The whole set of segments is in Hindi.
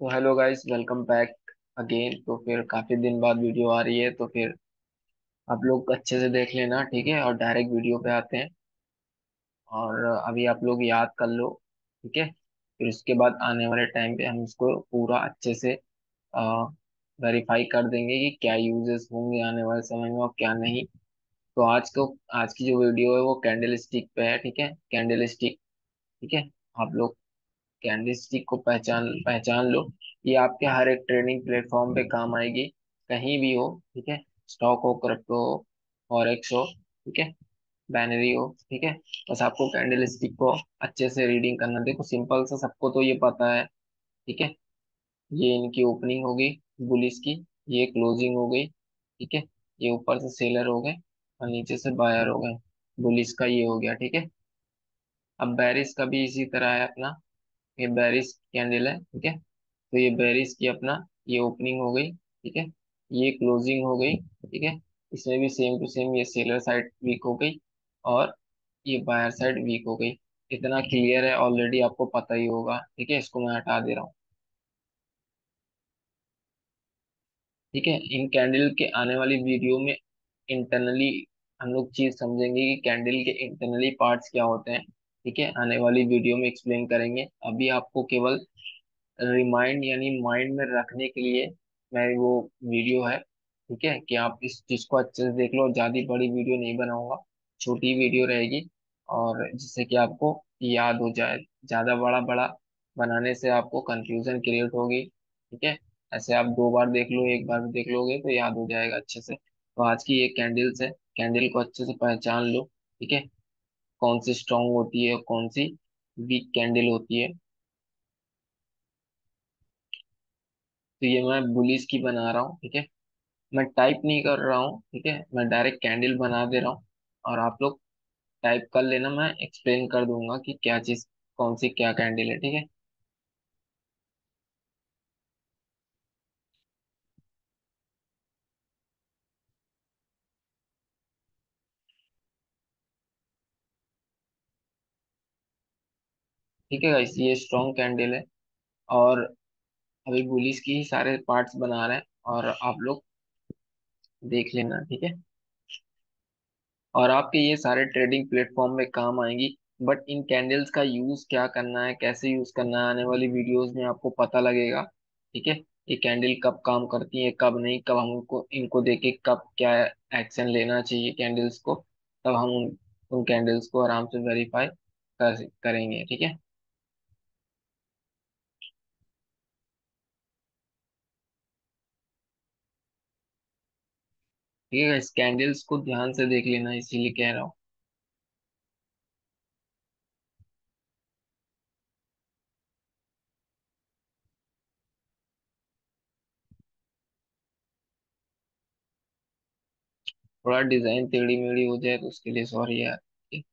तो hello guys, welcome back again. तो फिर काफी दिन बाद वीडियो आ रही है, तो फिर आप लोग अच्छे से देख लेना, ठीक है। और डायरेक्ट वीडियो पे आते हैं। और अभी आप लोग याद कर लो, ठीक है। फिर उसके बाद आने वाले टाइम पे हम इसको पूरा अच्छे से वेरीफाई कर देंगे कि क्या यूजेस होंगे आने वाले समय में और क्या नहीं। तो आज की जो वीडियो है वो कैंडल स्टिक पे है, ठीक है। कैंडल स्टिक, ठीक है। आप लोग कैंडी स्टिक को पहचान पहचान लो। ये आपके हर एक ट्रेडिंग प्लेटफॉर्म पे काम आएगी, कहीं भी हो, ठीक है। स्टॉक हो, क्रिप्टो हो, फॉरेक्स हो, ठीक है, बाइनरी हो, ठीक है। बस आपको कैंडल स्टिक को अच्छे से रीडिंग करना। देखो सिंपल सा, सबको तो ये पता है, ठीक है। ये इनकी ओपनिंग हो गई बुलिस की, ये क्लोजिंग हो गई, ठीक है। ये ऊपर से सेलर हो गए और नीचे से बायर हो गए। बुलिस का ये हो गया, ठीक है। अब बैरिस का भी इसी तरह है अपना। ये बेरिस कैंडल है, ठीक है। तो ये बेरिस की अपना ये ओपनिंग हो गई, ठीक है। ये क्लोजिंग हो गई, ठीक है। इसमें भी सेम टू सेम ये सेलर साइड वीक हो गई और ये बायर साइड वीक हो गई। इतना क्लियर है, ऑलरेडी आपको पता ही होगा, ठीक है। इसको मैं हटा दे रहा हूँ, ठीक है। इन कैंडल के आने वाली वीडियो में इंटरनली हम लोग चीज समझेंगे कि कैंडल के इंटरनली पार्ट्स क्या होते हैं, ठीक है। आने वाली वीडियो में एक्सप्लेन करेंगे। अभी आपको केवल रिमाइंड यानी माइंड में रखने के लिए मैं वो वीडियो है, ठीक है, कि आप इस चीज को अच्छे से देख लो। और ज्यादा बड़ी वीडियो नहीं बनाऊंगा, छोटी वीडियो रहेगी, और जिससे कि आपको याद हो जाए। ज्यादा बड़ा बड़ा बनाने से आपको कंफ्यूजन क्रिएट होगी, ठीक है। ऐसे आप दो बार देख लो, एक बार भी देख लोगे तो याद हो जाएगा अच्छे से। तो आज की ये कैंडल्स है, कैंडल को अच्छे से पहचान लो, ठीक है। कौन सी स्ट्रांग होती है, कौन सी वीक कैंडल होती है। तो ये मैं बुलिस की बना रहा हूँ, ठीक है। मैं टाइप नहीं कर रहा हूँ, ठीक है, मैं डायरेक्ट कैंडल बना दे रहा हूँ। और आप लोग टाइप कर लेना, मैं एक्सप्लेन कर दूंगा कि क्या चीज, कौन सी क्या कैंडल है, ठीक है। ठीक है गाइस, ये स्ट्रॉन्ग कैंडल है। और अभी बुलिस की ही सारे पार्ट्स बना रहे हैं, और आप लोग देख लेना, ठीक है। और आपके ये सारे ट्रेडिंग प्लेटफॉर्म में काम आएंगी। बट इन कैंडल्स का यूज क्या करना है, कैसे यूज करना है, आने वाली वीडियोस में आपको पता लगेगा, ठीक है। ये कैंडल कब काम करती है, कब नहीं, कब हमको इनको देके कब क्या एक्शन लेना चाहिए कैंडल्स को, तब हम उन कैंडल्स को आराम से वेरीफाई करेंगे, ठीक है। ठीक है, इस कैंडल्स को ध्यान से देख लेना, इसीलिए कह रहा हूँ। थोड़ा डिजाइन टेढ़ी मेढ़ी हो जाए तो उसके लिए सॉरी यार।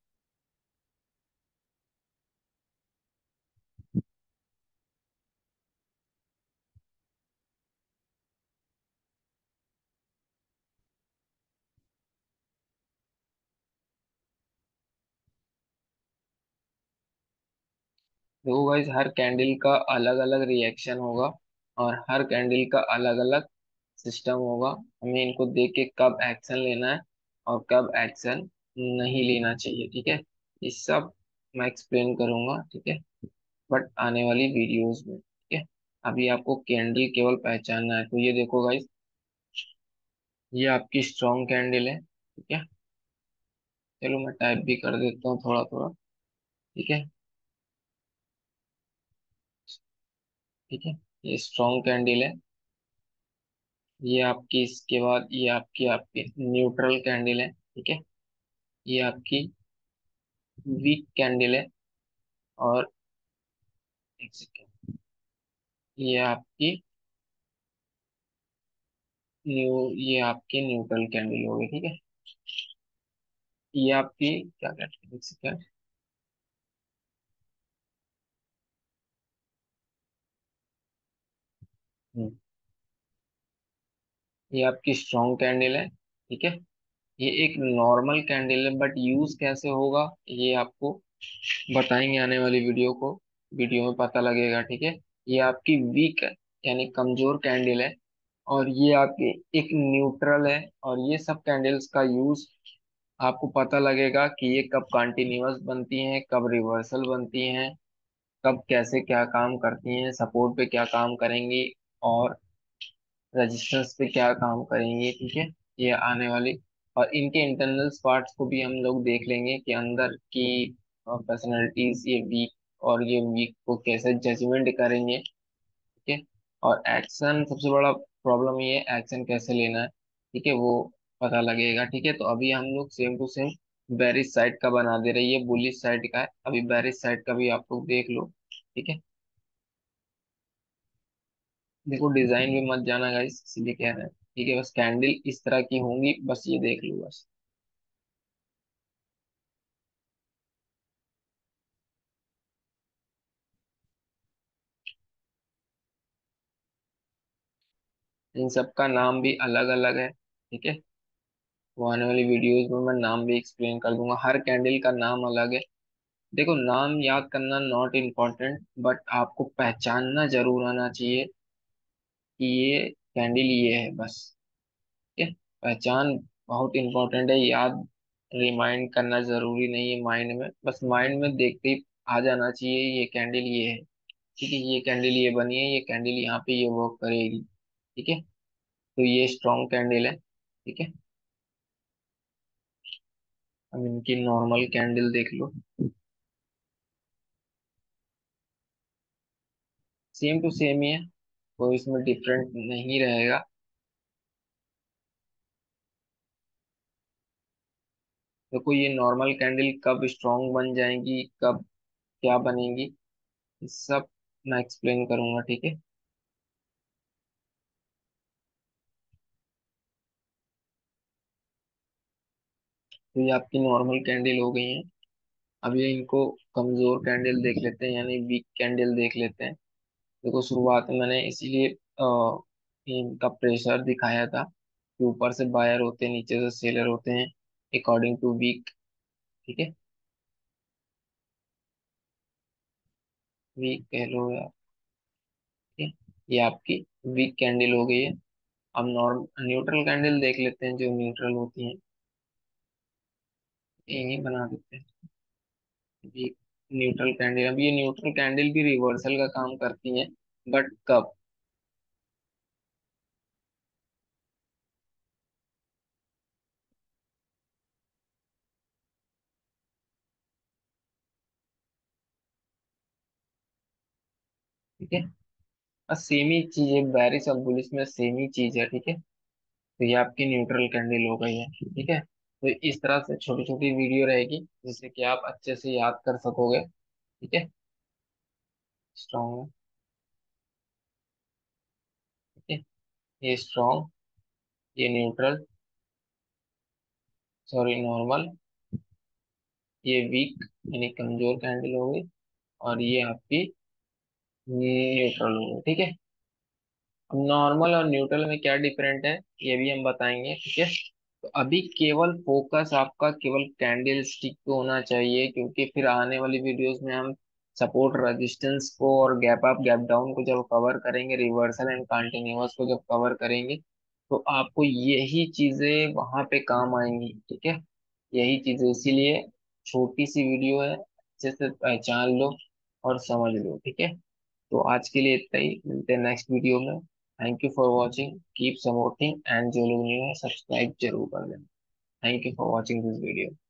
देखो गाइस, हर कैंडल का अलग अलग रिएक्शन होगा, और हर कैंडल का अलग अलग सिस्टम होगा। हमें इनको देख के कब एक्शन लेना है और कब एक्शन नहीं लेना चाहिए, ठीक है। ये सब मैं एक्सप्लेन करूंगा, ठीक है, बट आने वाली वीडियोस में, ठीक है। अभी आपको कैंडल केवल पहचानना है। तो ये देखो गाइस, ये आपकी स्ट्रॉन्ग कैंडल है, ठीक है। चलो मैं टाइप भी कर देता हूँ थोड़ा थोड़ा, ठीक है, ठीक है। ये स्ट्रॉन्ग कैंडल है। ये आपकी, इसके बाद ये आपकी आपकी न्यूट्रल कैंडल है, ठीक है। ये आपकी वीक कैंडल है। और एक सेकेंड, ये आपकी ये आपकी न्यूट्रल कैंडल होगी, ठीक है। ये आपकी क्या कहते हैं, एक सेकेंड। ये आपकी स्ट्रॉन्ग कैंडल है, ठीक है। ये एक नॉर्मल कैंडल है, बट यूज कैसे होगा ये आपको बताएंगे आने वाली वीडियो में पता लगेगा, ठीक है। ये आपकी वीक है, यानी कमजोर कैंडल है। और ये आपकी एक न्यूट्रल है। और ये सब कैंडल्स का यूज आपको पता लगेगा कि ये कब कंटिन्यूअस बनती हैं, कब रिवर्सल बनती हैं, कब कैसे क्या काम करती हैं, सपोर्ट पे क्या काम करेंगी, और रजिस्टर्स पे क्या काम करेंगी। ठीक है, ये आने वाली। और इनके इंटरनल पार्ट्स को भी हम लोग देख लेंगे कि अंदर की पर्सनैलिटीज ये वीक, और ये वीक को कैसे जजमेंट करेंगे। ठीक है। और एक्शन, सबसे बड़ा प्रॉब्लम ये है एक्शन कैसे लेना है। ठीक है, वो पता लगेगा। ठीक है, तो अभी हम लोग same to same bearish side का बना दे रहे हैं, ये बुलिश साइड का है, अभी बेरिश साइड का भी आप लोग देख लो। ठीक है, देखो डिजाइन भी मत जाना गाइस, इसलिए कह रहे हैं। ठीक है, बस कैंडल इस तरह की होंगी, बस ये देख लो बस। इन सब का नाम भी अलग अलग है। ठीक है, वो आने वाली वीडियोस में मैं नाम भी एक्सप्लेन कर दूंगा, हर कैंडल का नाम अलग है। देखो नाम याद करना नॉट इम्पोर्टेंट, बट आपको पहचानना जरूर आना चाहिए कि ये कैंडल ये है बस। ठीक है, पहचान बहुत इंपॉर्टेंट है, याद रिमाइंड करना जरूरी नहीं है माइंड में, बस माइंड में देखते ही आ जाना चाहिए ये कैंडल ये है। ठीक है, ये कैंडल ये बनी है, ये कैंडल यहाँ पे ये वर्क करेगी। ठीक है, तो ये स्ट्रॉन्ग कैंडल है। ठीक है, अब इनकी नॉर्मल कैंडल देख लो। सेम टू सेम ही है, कोई इसमें डिफरेंट नहीं रहेगा। देखो ये नॉर्मल कैंडल कब स्ट्रॉन्ग बन जाएंगी, कब क्या बनेगी, ये सब मैं एक्सप्लेन करूंगा। ठीक है, तो ये आपकी नॉर्मल कैंडल हो गई है। अब ये इनको कमजोर कैंडल देख लेते हैं, यानी वीक कैंडल देख लेते हैं। देखो शुरुआत में मैंने इसीलिए इनका प्रेशर दिखाया था कि ऊपर से बायर होते हैं, नीचे से सेलर होते हैं, अकॉर्डिंग टू वीक। ठीक है, वीक कह लो या। ठीक है, ये आपकी वीक कैंडल हो गई है। अब नॉर्म न्यूट्रल कैंडल देख लेते हैं, जो न्यूट्रल होती हैं, यही बना देते हैं। वीक न्यूट्रल कैंडल, अब ये न्यूट्रल कैंडल भी रिवर्सल का काम करती है, बट कब। ठीक है, बस सेम ही चीज है, बैरिस और बुलिस में सेम ही चीज है। ठीक है, तो ये आपकी न्यूट्रल कैंडल हो गई है। ठीक है, तो इस तरह से छोटी छोटी वीडियो रहेगी जिससे कि आप अच्छे से याद कर सकोगे। ठीक है, स्ट्रॉन्ग। ठीक है, ये स्ट्रॉन्ग, ये न्यूट्रल, सॉरी नॉर्मल, ये वीक यानी कमजोर कैंडल हो गई, और ये आपकी न्यूट्रल हो गई। ठीक है, अब नॉर्मल और न्यूट्रल में क्या डिफरेंट है ये भी हम बताएंगे। ठीक है, तो अभी केवल फोकस आपका केवल कैंडल स्टिक पे होना चाहिए, क्योंकि फिर आने वाली वीडियोस में हम सपोर्ट रेजिस्टेंस को और गैप अप गैप डाउन को जब कवर करेंगे, रिवर्सल एंड कंटिन्यूअस को जब कवर करेंगे, तो आपको यही चीजें वहां पे काम आएंगी। ठीक है, यही चीजें, इसीलिए छोटी सी वीडियो है, अच्छे से पहचान लो और समझ लो। ठीक है, तो आज के लिए इतना ही, मिलते हैं नेक्स्ट वीडियो में। Thank you for watching, keep supporting, and जो लोग न्यू है सब्सक्राइब जरूर कर लेना। Thank you for watching this video.